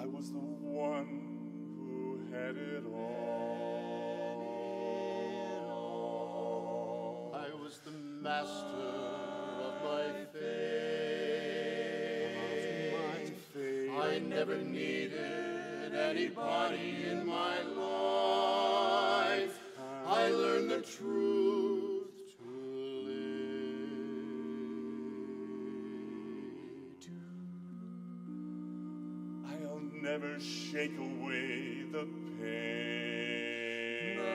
I was the one who had it all. I was the master of my fate. I never needed anybody in my life. I learned the truth to live. I'll never shake away the pain.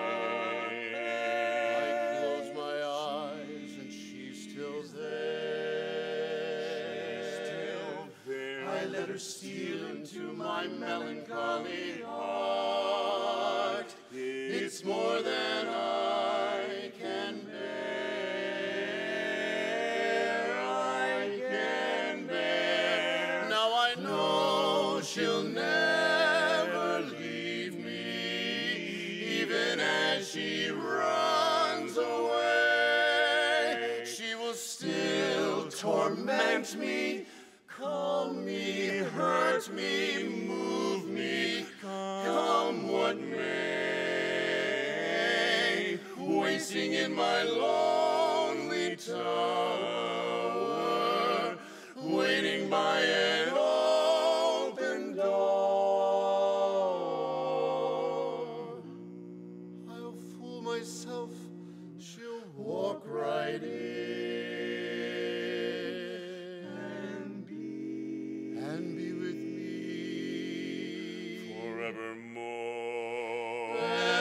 I close my eyes and she's still there. I let her steal into my melancholy heart. It's more than I can bear. I can bear. Now I know she'll never leave me, even as she runs away. She will still torment me, calm me, hurt me, move me, come what may. Wasting in my lonely tower, waiting by an open door. I'll fool myself, she'll walk right in and be with me forevermore.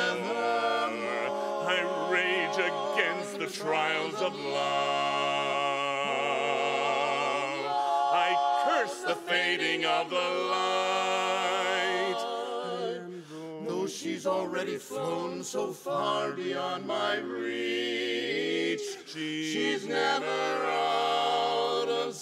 I rage against the trials of love. I curse the fading of the light. And though she's already flown so far beyond my reach, she's never out of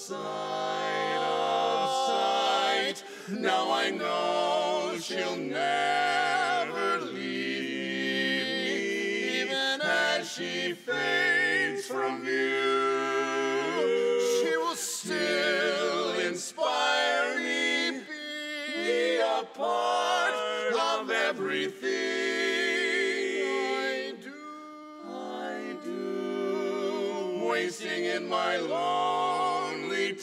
sight. Now I know she'll never leave me, even as she fades from view. She will still inspire me, be a part of everything I do, wasting in my lonely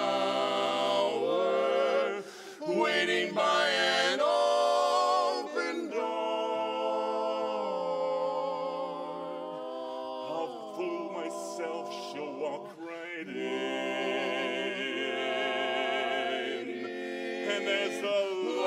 tower, waiting by an open door. I'll fool myself, she'll walk right in. And as the